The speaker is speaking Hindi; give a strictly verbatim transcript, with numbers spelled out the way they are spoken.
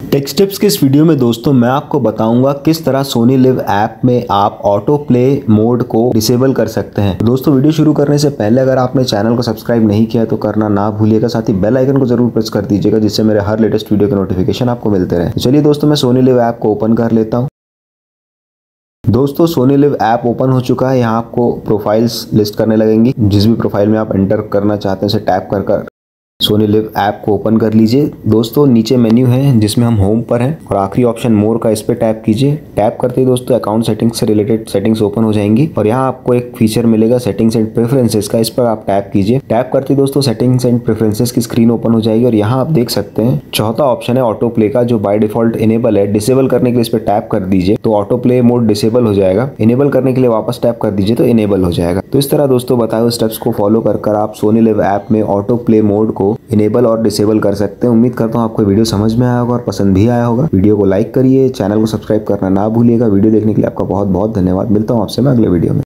टेक टिप्स के इस वीडियो में दोस्तों मैं आपको बताऊंगा किस तरह सोनी लिव ऐप में आप ऑटो प्ले मोड को डिसेबल कर सकते हैं। दोस्तों वीडियो शुरू करने से पहले अगर आपने चैनल को सब्सक्राइब नहीं किया तो करना ना भूलिएगा, साथ ही बेल आइकन को जरूर प्रेस कर दीजिएगा जिससे मेरे हर लेटेस्ट वीडियो के नोटिफिकेशन आपको मिलते रहे। चलिए दोस्तों मैं सोनी लिव ऐप को ओपन कर लेता हूँ। दोस्तों सोनी लिव ऐप ओपन हो चुका है। यहाँ आपको प्रोफाइल्स लिस्ट करने लगेंगी। जिस भी प्रोफाइल में आप एंटर करना चाहते हैं उसे टैप कर कर सोनी लिव ऐप को ओपन कर लीजिए। दोस्तों नीचे मेन्यू है जिसमें हम होम पर हैं और आखिरी ऑप्शन मोर का, इस पे टैप कीजिए। टैप करते ही दोस्तों अकाउंट सेटिंग्स से रिलेटेड सेटिंग्स ओपन हो जाएंगी और यहाँ आपको एक फीचर मिलेगा सेटिंग्स एंड प्रेफरेंसेस का, इस पर आप टैप कीजिए। टैप करते ही दोस्तों सेटिंग्स एंड प्रेफरेंसेस की स्क्रीन ओपन हो जाएगी और यहाँ आप देख सकते हैं चौथा ऑप्शन है ऑटो प्ले का, जो बाय डिफॉल्ट इनेबल है। डिसेबल करने के लिए इस पर टैप कर दीजिए तो ऑटो प्ले मोड डिसेबल हो जाएगा। इनेबल करने के लिए वापस टैप कर दीजिए तो इनेबल हो जाएगा। तो इस तरह दोस्तों बताए हुए स्टेप्स को फॉलो कर कर आप सोनी लिव ऐप में ऑटो प्ले मोड को इनेबल और डिसेबल कर सकते हैं। उम्मीद करता हूँ आपको वीडियो समझ में आया होगा और पसंद भी आया होगा। वीडियो को लाइक करिए, चैनल को सब्सक्राइब करना ना भूलिएगा। वीडियो देखने के लिए आपका बहुत बहुत धन्यवाद। मिलता हूँ आपसे मैं अगले वीडियो में।